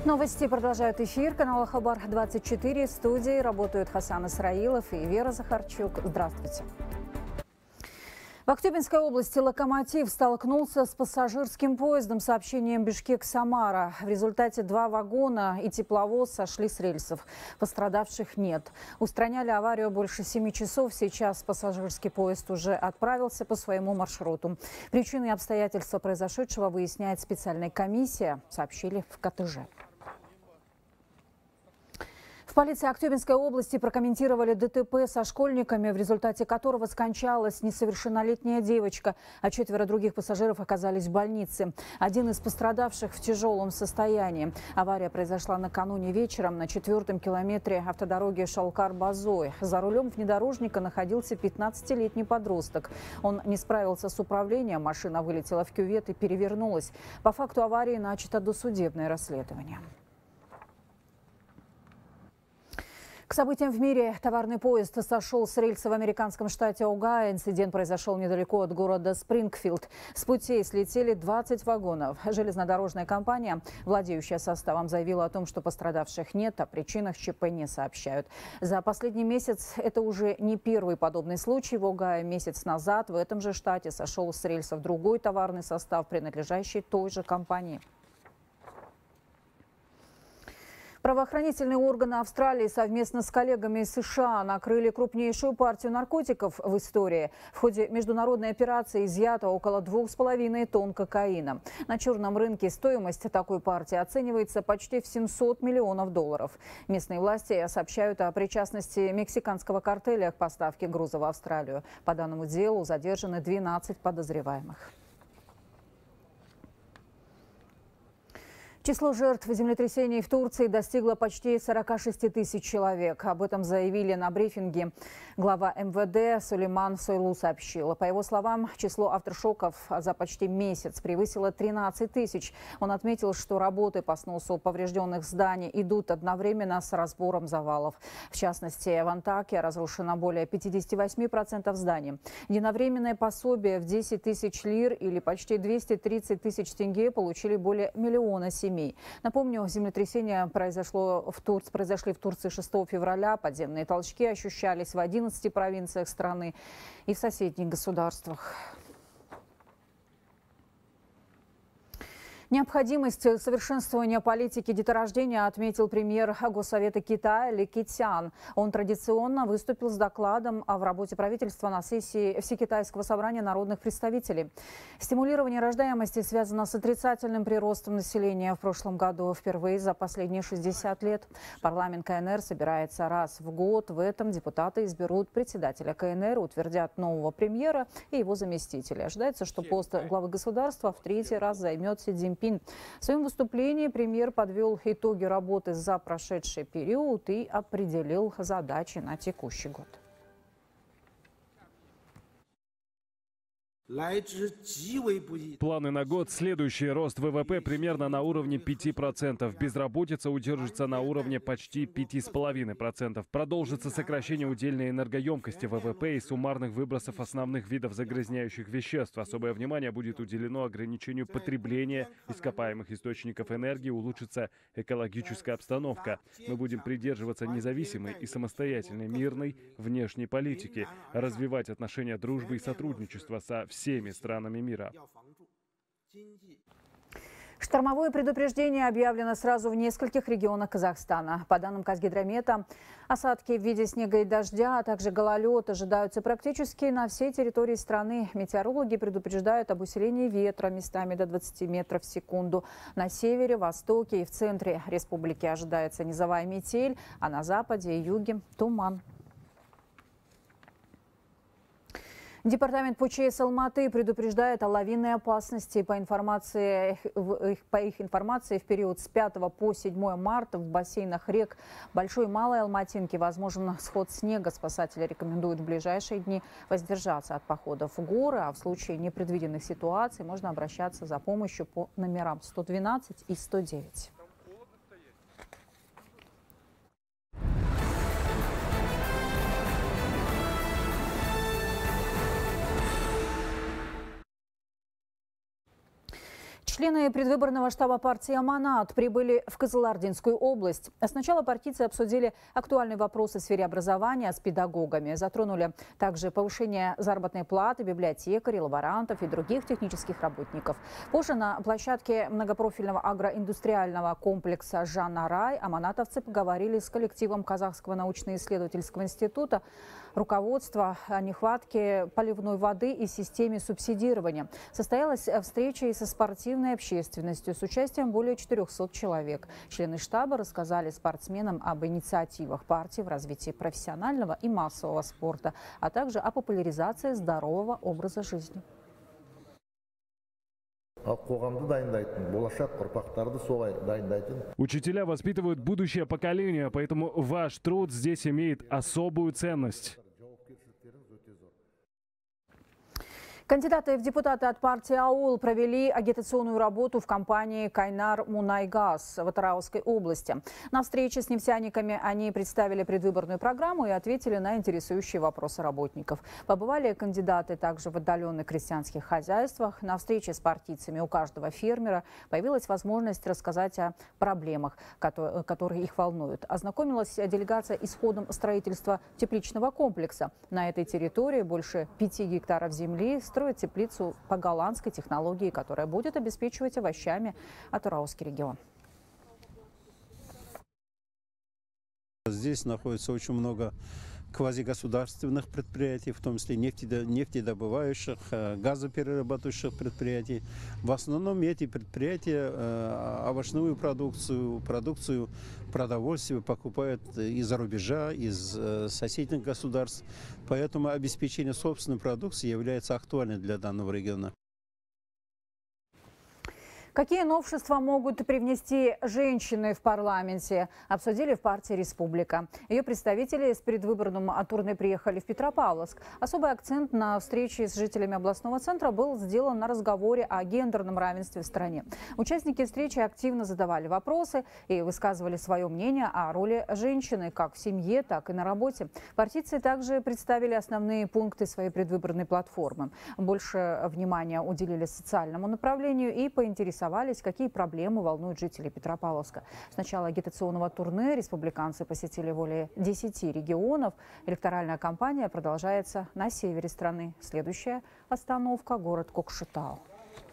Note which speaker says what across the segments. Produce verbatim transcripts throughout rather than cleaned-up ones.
Speaker 1: Новости продолжают эфир. Канала Хабар двадцать четыре. В студии работают Хасан Исраилов и Вера Захарчук. Здравствуйте. В Актюбинской области локомотив столкнулся с пассажирским поездом с сообщением Бишкек-Самара. В результате два вагона и тепловоз сошли с рельсов. Пострадавших нет. Устраняли аварию больше семи часов. Сейчас пассажирский поезд уже отправился по своему маршруту. Причины и обстоятельства произошедшего выясняет специальная комиссия, сообщили в ка тэ жэ. В полиции Актюбинской области прокомментировали дэ тэ пэ со школьниками, в результате которого скончалась несовершеннолетняя девочка, а четверо других пассажиров оказались в больнице. Один из пострадавших в тяжелом состоянии. Авария произошла накануне вечером на четвертом километре автодороги Шалкар-Базой. За рулем внедорожника находился пятнадцатилетний подросток. Он не справился с управлением, машина вылетела в кювет и перевернулась. По факту аварии начато досудебное расследование. К событиям в мире. Товарный поезд сошел с рельса в американском штате Огайо. Инцидент произошел недалеко от города Спрингфилд. С путей слетели двадцать вагонов. Железнодорожная компания, владеющая составом, заявила о том, что пострадавших нет, о причинах че пэ не сообщают. За последний месяц это уже не первый подобный случай. В Огайо месяц назад в этом же штате сошел с рельсов другой товарный состав, принадлежащий той же компании. Правоохранительные органы Австралии совместно с коллегами из эс ша а накрыли крупнейшую партию наркотиков в истории. В ходе международной операции изъято около двух с половиной тонн кокаина. На черном рынке стоимость такой партии оценивается почти в семьсот миллионов долларов. Местные власти сообщают о причастности мексиканского картеля к поставке груза в Австралию. По данному делу задержаны двенадцать подозреваемых. Число жертв землетрясений в Турции достигло почти сорока шести тысяч человек. Об этом заявили на брифинге. Глава эм вэ дэ Сулейман Сойлу сообщил. По его словам, число авторшоков за почти месяц превысило тринадцать тысяч. Он отметил, что работы по сносу поврежденных зданий идут одновременно с разбором завалов. В частности, в Антакье разрушено более пятидесяти восьми процентов зданий. Единовременное пособие в десять тысяч лир или почти двести тридцать тысяч тенге получили более миллиона семей. Напомню, землетрясение произошло в Тур... произошли в Турции шестого февраля. Подземные толчки ощущались в одиннадцати провинциях страны и в соседних государствах. Необходимость совершенствования политики деторождения отметил премьер Госсовета Китая Ли Китян. Он традиционно выступил с докладом в работе правительства на сессии Всекитайского собрания народных представителей. Стимулирование рождаемости связано с отрицательным приростом населения в прошлом году впервые за последние шестьдесят лет. Парламент ка эн эр собирается раз в год. В этом депутаты изберут председателя ка эн эр, утвердят нового премьера и его заместителя. Ожидается, что пост главы государства в третий раз займет Си Цзиньпин. В своем выступлении премьер подвел итоги работы за прошедший период и определил задачи на текущий год.
Speaker 2: Планы на год. Следующий рост вэ вэ пэ примерно на уровне пяти процентов. Безработица удержится на уровне почти пяти с половиной процентов. Продолжится сокращение удельной энергоемкости вэ вэ пэ и суммарных выбросов основных видов загрязняющих веществ. Особое внимание будет уделено ограничению потребления ископаемых источников энергии, улучшится экологическая обстановка. Мы будем придерживаться независимой и самостоятельной мирной внешней политики, развивать отношения дружбы и сотрудничества со всеми всеми странами мира.
Speaker 1: Штормовое предупреждение объявлено сразу в нескольких регионах Казахстана. По данным Казгидромета, осадки в виде снега и дождя, а также гололед ожидаются практически на всей территории страны. Метеорологи предупреждают об усилении ветра местами до двадцати метров в секунду. На севере, востоке и в центре республики ожидается низовая метель, а на западе и юге – туман. Департамент пэ че эс Алматы предупреждает о лавинной опасности. По информации, по их информации, в период с пятого по седьмое марта в бассейнах рек Большой и Малой Алматинки возможен сход снега. Спасатели рекомендуют в ближайшие дни воздержаться от походов в горы, а в случае непредвиденных ситуаций можно обращаться за помощью по номерам сто двенадцать и сто девять. Члены предвыборного штаба партии «Аманат» прибыли в Кызылординскую область. Сначала партийцы обсудили актуальные вопросы в сфере образования с педагогами. Затронули также повышение заработной платы библиотекарей, лаборантов и других технических работников. Позже на площадке многопрофильного агроиндустриального комплекса «Жанна-Рай» аманатовцы поговорили с коллективом Казахского научно-исследовательского института, руководства о нехватке поливной воды и системе субсидирования. Состоялась встреча и со спортивной общественностью с участием более четырёхсот человек. Члены штаба рассказали спортсменам об инициативах партии в развитии профессионального и массового спорта, а также о популяризации здорового образа жизни.
Speaker 2: Учителя воспитывают будущее поколение, поэтому ваш труд здесь имеет особую ценность.
Speaker 1: Кандидаты в депутаты от партии «Аул» провели агитационную работу в компании «Кайнар Мунайгаз» в Атырауской области. На встрече с нефтяниками они представили предвыборную программу и ответили на интересующие вопросы работников. Побывали кандидаты также в отдаленных крестьянских хозяйствах. На встрече с партийцами у каждого фермера появилась возможность рассказать о проблемах, которые их волнуют. Ознакомилась делегация и с ходом строительства тепличного комплекса. На этой территории больше пяти гектаров земли строят теплицу по голландской технологии, которая будет обеспечивать овощами Атырауский регион.
Speaker 3: Здесь находится очень много квазигосударственных предприятий, в том числе нефтедобывающих, газоперерабатывающих предприятий. В основном эти предприятия овощную продукцию, продукцию продовольствия покупают из-за рубежа, из соседних государств. Поэтому обеспечение собственной продукции является актуальным для данного региона.
Speaker 1: Какие новшества могут привнести женщины в парламенте, обсудили в партии «Республика». Ее представители с предвыборным турне приехали в Петропавловск. Особый акцент на встрече с жителями областного центра был сделан на разговоре о гендерном равенстве в стране. Участники встречи активно задавали вопросы и высказывали свое мнение о роли женщины как в семье, так и на работе. Партийцы также представили основные пункты своей предвыборной платформы. Больше внимания уделили социальному направлению и поинтересовались, какие проблемы волнуют жителей Петропавловска. С начала агитационного турне республиканцы посетили более десяти регионов. Электоральная кампания продолжается на севере страны. Следующая остановка – город Кокшетау.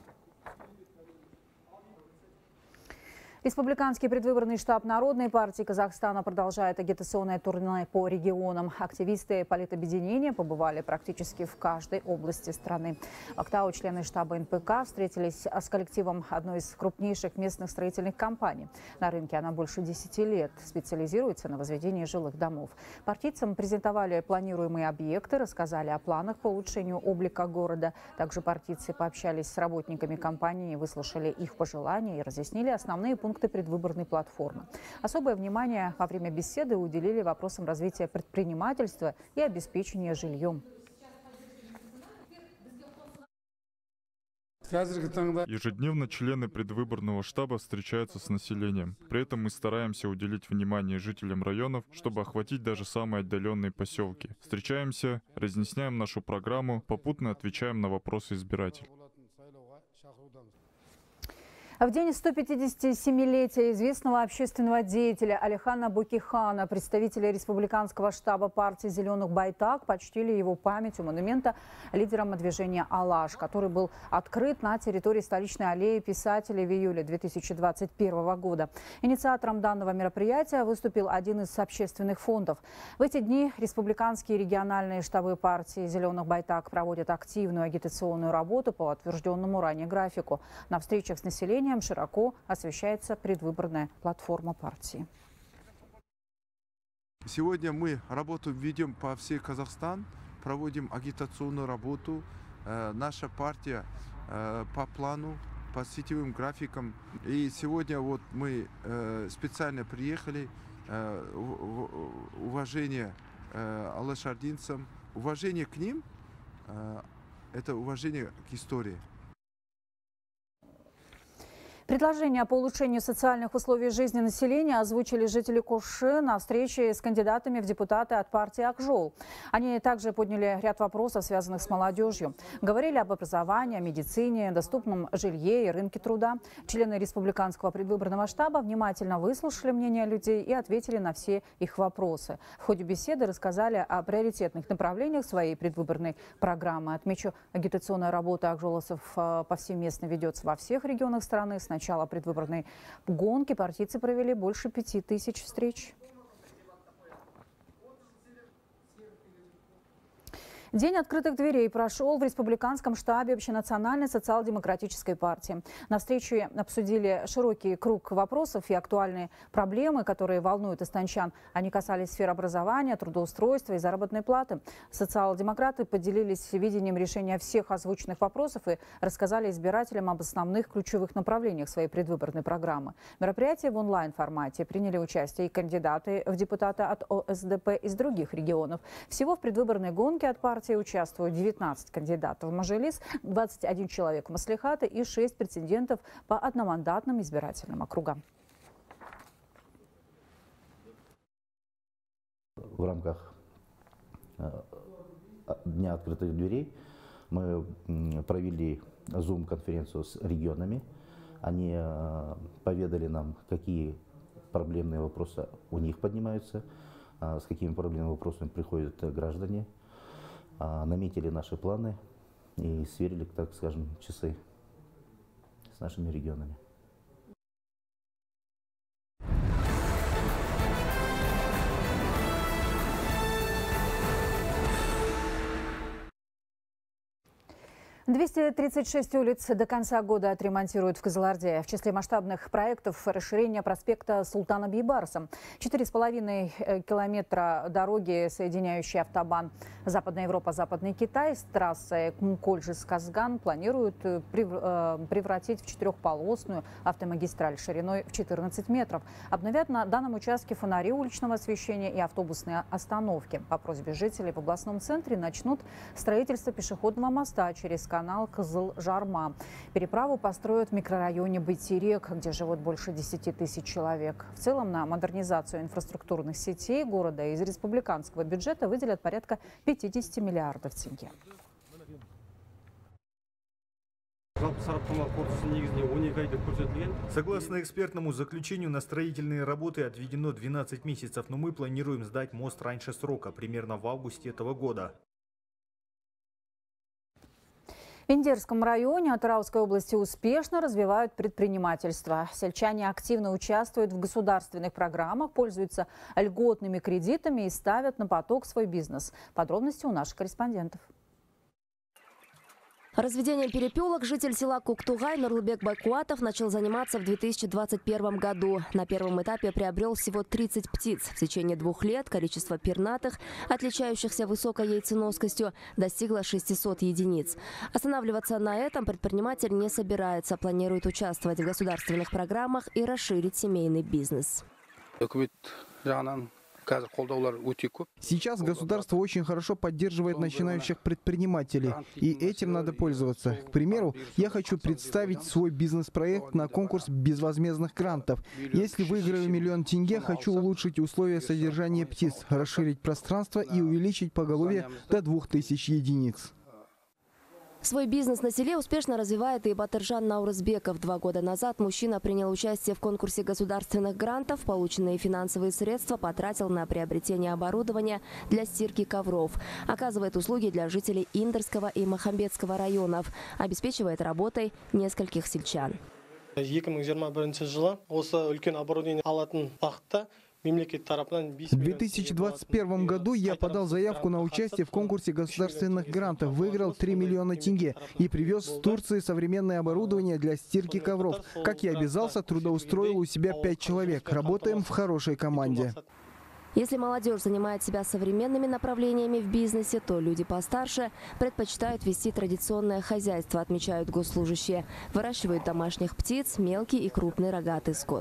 Speaker 1: Республиканский предвыборный штаб Народной партии Казахстана продолжает агитационное турне по регионам. Активисты политобъединения побывали практически в каждой области страны. В Актау члены штаба эн пэ ка встретились с коллективом одной из крупнейших местных строительных компаний. На рынке она больше десяти лет специализируется на возведении жилых домов. Партийцам презентовали планируемые объекты, рассказали о планах по улучшению облика города. Также партийцы пообщались с работниками компании, выслушали их пожелания и разъяснили основные пункты предвыборной платформы. Особое внимание во время беседы уделили вопросам развития предпринимательства и обеспечения жильем.
Speaker 4: Ежедневно члены предвыборного штаба встречаются с населением. При этом мы стараемся уделить внимание жителям районов, чтобы охватить даже самые отдаленные поселки. Встречаемся, разъясняем нашу программу, попутно отвечаем на вопросы избирателей.
Speaker 1: В день стопятидесятисемилетия известного общественного деятеля Алихана Бөкейхана представители республиканского штаба партии «Зеленых Байтак» почтили его память у монумента лидерам движения «Алаш», который был открыт на территории столичной аллеи писателей в июле две тысячи двадцать первого года. Инициатором данного мероприятия выступил один из общественных фондов. В эти дни республиканские региональные штабы партии «Зеленых Байтак» проводят активную агитационную работу по утвержденному ранее графику. На встречах с населением широко освещается предвыборная платформа партии.
Speaker 5: Сегодня мы работу ведем по всей Казахстан, проводим агитационную работу. Э, наша партия э, по плану, по сетевым графикам. И сегодня вот мы э, специально приехали. Э, в, в, уважение э, алашардинцам, уважение к ним э, – это уважение к истории.
Speaker 1: Предложения по улучшению социальных условий жизни населения озвучили жители Коши на встрече с кандидатами в депутаты от партии «Акжол». Они также подняли ряд вопросов, связанных с молодежью. Говорили об образовании, медицине, доступном жилье и рынке труда. Члены республиканского предвыборного штаба внимательно выслушали мнения людей и ответили на все их вопросы. В ходе беседы рассказали о приоритетных направлениях своей предвыборной программы. Отмечу, агитационная работа акжолосов повсеместно ведется во всех регионах страны. С начала предвыборной гонки партийцы провели больше пяти тысяч встреч. День открытых дверей прошел в республиканском штабе Общенациональной социал-демократической партии. На встрече обсудили широкий круг вопросов и актуальные проблемы, которые волнуют астанчан. Они касались сфер образования, трудоустройства и заработной платы. Социал-демократы поделились видением решения всех озвученных вопросов и рассказали избирателям об основных ключевых направлениях своей предвыборной программы. В мероприятии в онлайн-формате приняли участие и кандидаты в депутаты от О Эс Дэ Пэ из других регионов. Всего в предвыборной гонке от партии участвуют девятнадцать кандидатов в Мажилис, двадцать один человек в Маслихаты и шесть претендентов по одномандатным избирательным округам.
Speaker 6: В рамках Дня открытых дверей мы провели зум-конференцию с регионами. Они поведали нам, какие проблемные вопросы у них поднимаются, с какими проблемными вопросами приходят граждане. Наметили наши планы и сверили, так скажем, часы с нашими регионами.
Speaker 1: двести тридцать шесть улиц до конца года отремонтируют в Кызылорде. В числе масштабных проектов расширение проспекта Султана Бейбарса. Четыре с половиной километра дороги, соединяющей автобан Западная Европа, Западный Китай с трассой Мкольжис-Казган, планируют превратить в четырехполосную автомагистраль шириной в четырнадцать метров. Обновят на данном участке фонари уличного освещения и автобусные остановки. По просьбе жителей в областном центре начнут строительство пешеходного моста через канал Кызыл-Жарма. Переправу построят в микрорайоне Байтерек, где живут больше десяти тысяч человек. В целом на модернизацию инфраструктурных сетей города из республиканского бюджета выделят порядка пятидесяти миллиардов тенге.
Speaker 7: Согласно экспертному заключению, на строительные работы отведено двенадцать месяцев, но мы планируем сдать мост раньше срока, примерно в августе этого года.
Speaker 1: В Индерском районе Атырауской области успешно развивают предпринимательство. Сельчане активно участвуют в государственных программах, пользуются льготными кредитами и ставят на поток свой бизнес. Подробности у наших корреспондентов.
Speaker 8: Разведением перепелок житель села Куктугай Нурлыбек Байкуатов начал заниматься в две тысячи двадцать первом году. На первом этапе приобрел всего тридцать птиц. В течение двух лет количество пернатых, отличающихся высокой яйценоскостью, достигло шестисот единиц. Останавливаться на этом предприниматель не собирается. Планирует участвовать в государственных программах и расширить семейный бизнес.
Speaker 9: Сейчас государство очень хорошо поддерживает начинающих предпринимателей, и этим надо пользоваться. К примеру, я хочу представить свой бизнес-проект на конкурс безвозмездных грантов. Если выиграю миллион тенге, хочу улучшить условия содержания птиц, расширить пространство и увеличить поголовье до двух тысяч единиц.
Speaker 8: Свой бизнес на селе успешно развивает и Батыржан Наурызбеков. Два года назад мужчина принял участие в конкурсе государственных грантов. Полученные финансовые средства потратил на приобретение оборудования для стирки ковров. Оказывает услуги для жителей Индерского и Махамбетского районов. Обеспечивает работой нескольких сельчан.
Speaker 9: В две тысячи двадцать первом году я подал заявку на участие в конкурсе государственных грантов, выиграл три миллиона тенге и привез с Турции современное оборудование для стирки ковров. Как я обязался, трудоустроил у себя пять человек. Работаем в хорошей команде.
Speaker 8: Если молодежь занимает себя современными направлениями в бизнесе, то люди постарше предпочитают вести традиционное хозяйство, отмечают госслужащие. Выращивают домашних птиц, мелкий и крупный рогатый скот.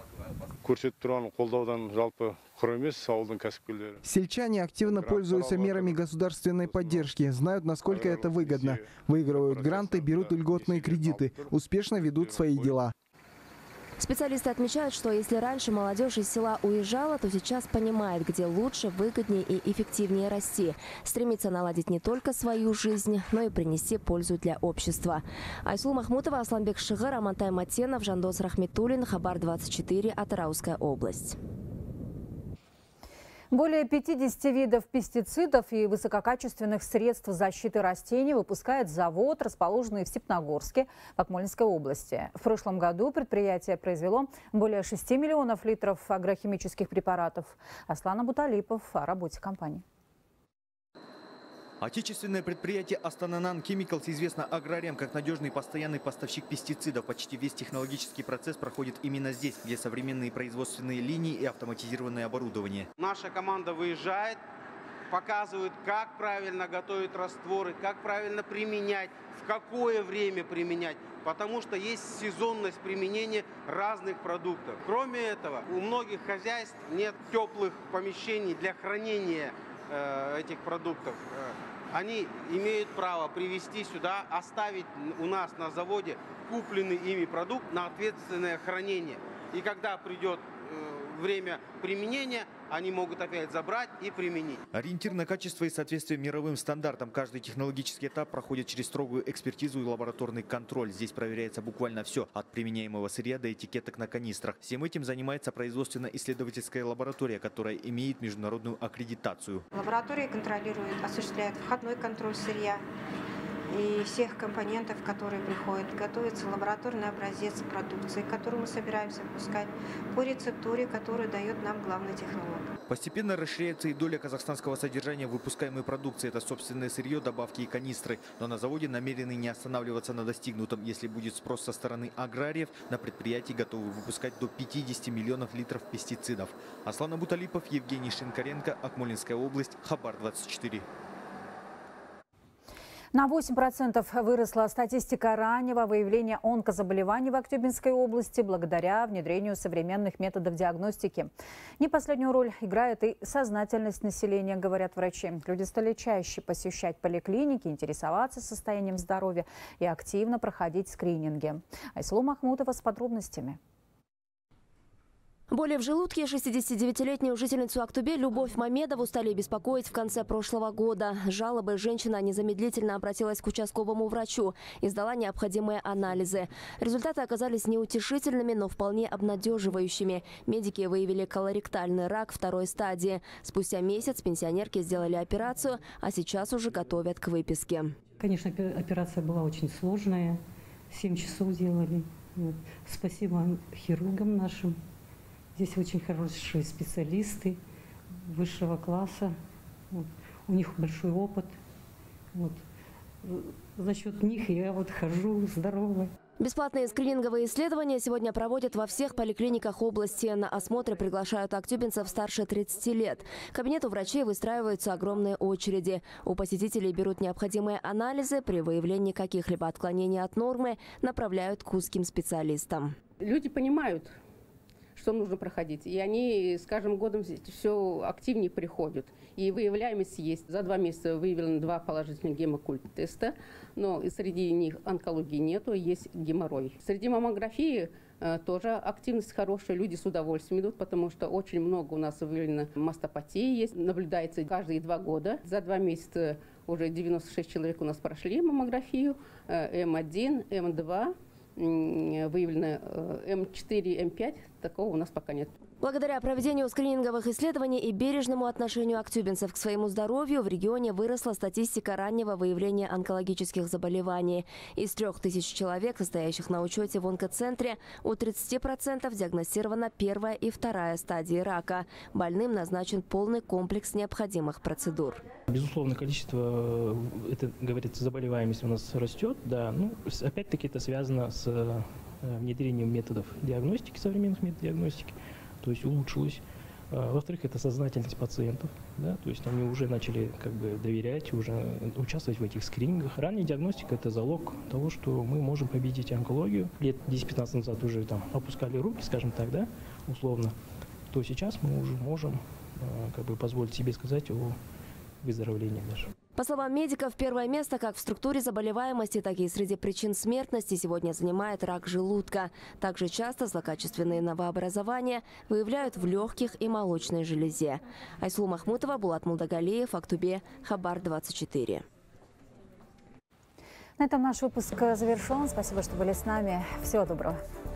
Speaker 9: Сельчане активно пользуются мерами государственной поддержки, знают, насколько это выгодно. Выигрывают гранты, берут льготные кредиты, успешно ведут свои дела.
Speaker 8: Специалисты отмечают, что если раньше молодежь из села уезжала, то сейчас понимает, где лучше, выгоднее и эффективнее расти. Стремится наладить не только свою жизнь, но и принести пользу для общества. Айсулу Махмутова, Асланбек Шыгыр, Амантай Матенов, Жандос Рахметуллин, Хабар двадцать четыре, Атырауская область.
Speaker 1: Более пятидесяти видов пестицидов и высококачественных средств защиты растений выпускает завод, расположенный в Степногорске, в Акмолинской области. В прошлом году предприятие произвело более шести миллионов литров агрохимических препаратов. Аслан Абуталипов о работе компании.
Speaker 10: Отечественное предприятие Астананан Chemicals известно аграриям как надежный постоянный поставщик пестицидов. Почти весь технологический процесс проходит именно здесь, где современные производственные линии и автоматизированное оборудование.
Speaker 11: Наша команда выезжает, показывает, как правильно готовить растворы, как правильно применять, в какое время применять. Потому что есть сезонность применения разных продуктов. Кроме этого, у многих хозяйств нет теплых помещений для хранения э, этих продуктов. Они имеют право привезти сюда, оставить у нас на заводе купленный ими продукт на ответственное хранение. И когда придет э, время применения, они могут опять забрать и применить.
Speaker 10: Ориентир на качество и соответствие мировым стандартам. Каждый технологический этап проходит через строгую экспертизу и лабораторный контроль. Здесь проверяется буквально все, от применяемого сырья до этикеток на канистрах. Всем этим занимается производственно-исследовательская лаборатория, которая имеет международную аккредитацию.
Speaker 12: Лаборатория контролирует, осуществляет входной контроль сырья и всех компонентов, которые приходят. Готовится лабораторный образец продукции, которую мы собираемся выпускать по рецептуре, которую дает нам главный технолог.
Speaker 10: Постепенно расширяется и доля казахстанского содержания в выпускаемой продукции. Это собственное сырье, добавки и канистры. Но на заводе намерены не останавливаться на достигнутом. Если будет спрос со стороны аграриев, на предприятии готовы выпускать до пятидесяти миллионов литров пестицидов. Аслан Абуталипов, Евгений Шинкаренко, Акмолинская область, Хабар двадцать четыре.
Speaker 1: На восемь процентов выросла статистика раннего выявления онкозаболеваний в Актюбинской области благодаря внедрению современных методов диагностики. Не последнюю роль играет и сознательность населения, говорят врачи. Люди стали чаще посещать поликлиники, интересоваться состоянием здоровья и активно проходить скрининги. Айсулу Махмутова с подробностями.
Speaker 8: Боли в желудке шестидесятидевятилетнюю жительницу Актубе Любовь Мамедову стали беспокоить в конце прошлого года. С жалобой женщина незамедлительно обратилась к участковому врачу и сдала необходимые анализы. Результаты оказались неутешительными, но вполне обнадеживающими. Медики выявили колоректальный рак второй стадии. Спустя месяц пенсионерке сделали операцию, а сейчас уже готовят к выписке.
Speaker 13: Конечно, операция была очень сложная. Семь часов делали. Спасибо хирургам нашим. Здесь очень хорошие специалисты высшего класса. Вот. У них большой опыт. Вот. За счет них я вот хожу здоровая.
Speaker 8: Бесплатные скрининговые исследования сегодня проводят во всех поликлиниках области. На осмотры приглашают актюбинцев старше тридцати лет. К кабинету врачей выстраиваются огромные очереди. У посетителей берут необходимые анализы. При выявлении каких-либо отклонений от нормы направляют к узким специалистам.
Speaker 14: Люди понимают, что нужно проходить. И они с каждым годом все активнее приходят. И выявляемость есть. За два месяца выявлено два положительных гемокульт-теста, но и среди них онкологии нету, есть геморрой. Среди маммографии э, тоже активность хорошая, люди с удовольствием идут, потому что очень много у нас выявлено мастопатии, есть, наблюдается каждые два года. За два месяца уже девяносто шесть человек у нас прошли маммографию, э, эм один, эм два. Выявлено эм четыре, эм пять, такого у нас пока нет.
Speaker 8: Благодаря проведению скрининговых исследований и бережному отношению актюбинцев к своему здоровью в регионе выросла статистика раннего выявления онкологических заболеваний. Из трех тысяч человек, состоящих на учете в онкоцентре, у тридцати процентов диагностирована первая и вторая стадии рака. Больным назначен полный комплекс необходимых процедур.
Speaker 15: Безусловно, количество, это, говорится, заболеваемость у нас растет. Да, ну, опять-таки это связано с внедрением методов диагностики, современных методов диагностики. То есть улучшилось. Во-вторых, это сознательность пациентов. Да, то есть они уже начали как бы доверять, уже участвовать в этих скринингах. Ранняя диагностика – это залог того, что мы можем победить онкологию. Лет десять-пятнадцать назад уже там опускали руки, скажем так, да, условно. То сейчас мы уже можем как бы позволить себе сказать о выздоровлении даже.
Speaker 8: По словам медиков, первое место как в структуре заболеваемости, так и среди причин смертности сегодня занимает рак желудка. Также часто злокачественные новообразования выявляют в легких и молочной железе. Айсулу Махмутова, Булат Мулдагалиев, Актубе, Хабар двадцать четыре.
Speaker 1: На этом наш выпуск завершен. Спасибо, что были с нами. Всего доброго.